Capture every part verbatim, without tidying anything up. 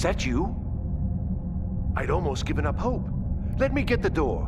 that you? I'd almost given up hope. Let me get the door.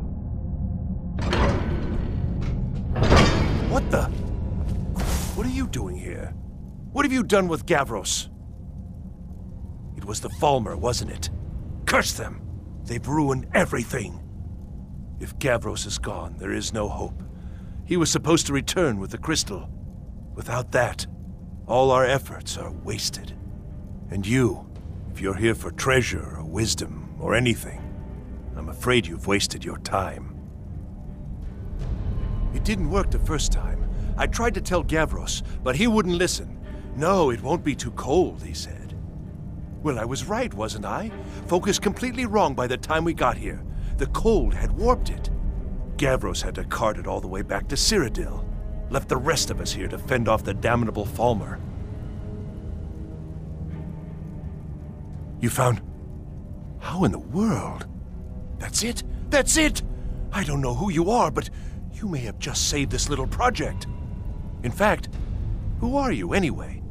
What the? What are you doing here? What have you done with Gavros? It was the Falmer, wasn't it? Curse them! They've ruined everything. If Gavros is gone, there is no hope. He was supposed to return with the crystal. Without that, all our efforts are wasted. And you, if you're here for treasure or wisdom or anything, I'm afraid you've wasted your time. It didn't work the first time. I tried to tell Gavros, but he wouldn't listen. No, it won't be too cold, he said. Well, I was right, wasn't I? Focused completely wrong by the time we got here. The cold had warped it. Gavros had to cart it all the way back to Cyrodiil. Left the rest of us here to fend off the damnable Falmer. You found... How in the world? That's it? That's it! I don't know who you are, but you may have just saved this little project. In fact, who are you anyway?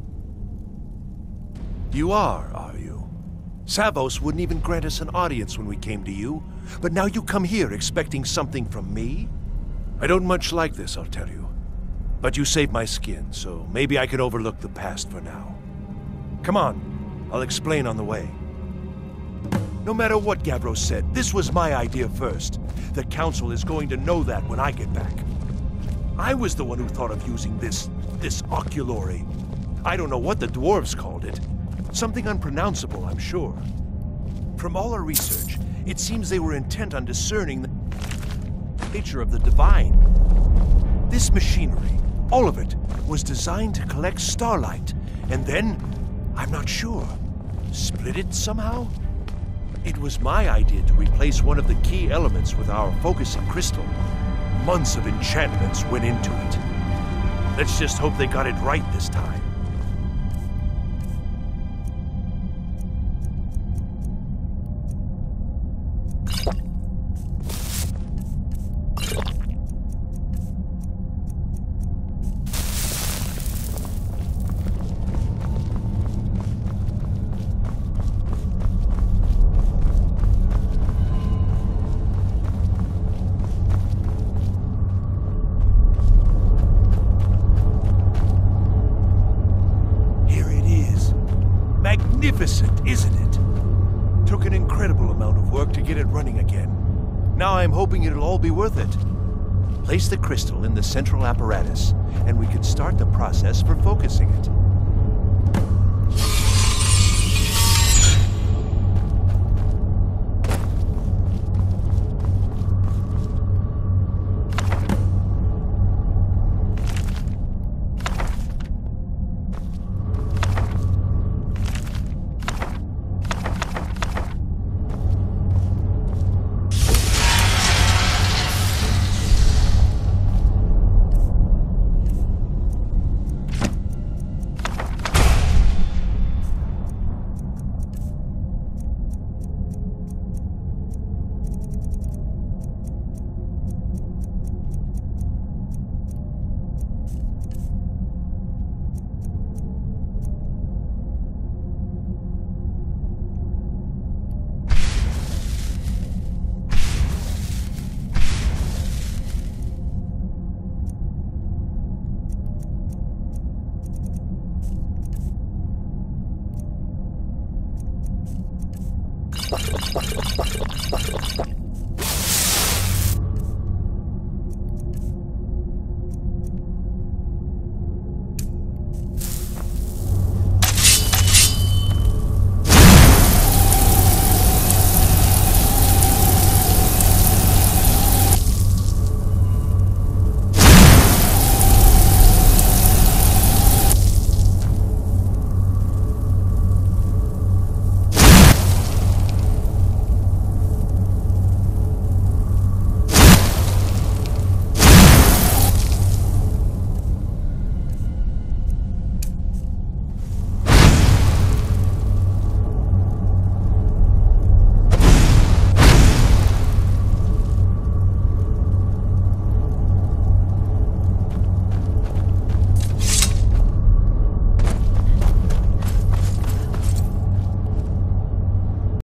You are, are you? Savos wouldn't even grant us an audience when we came to you, but now you come here expecting something from me? I don't much like this, I'll tell you. But you saved my skin, so maybe I can overlook the past for now. Come on, I'll explain on the way. No matter what Gavros said, this was my idea first. The Council is going to know that when I get back. I was the one who thought of using this, this oculory. I don't know what the dwarves called it. Something unpronounceable, I'm sure. From all our research, it seems they were intent on discerning the nature of the divine. This machinery, all of it, was designed to collect starlight, and then, I'm not sure, split it somehow? It was my idea to replace one of the key elements with our focusing crystal. Months of enchantments went into it. Let's just hope they got it right this time. Magnificent, isn't it? Took an incredible amount of work to get it running again. Now I'm hoping it'll all be worth it. Place the crystal in the central apparatus, and we can start the process for focusing it. What?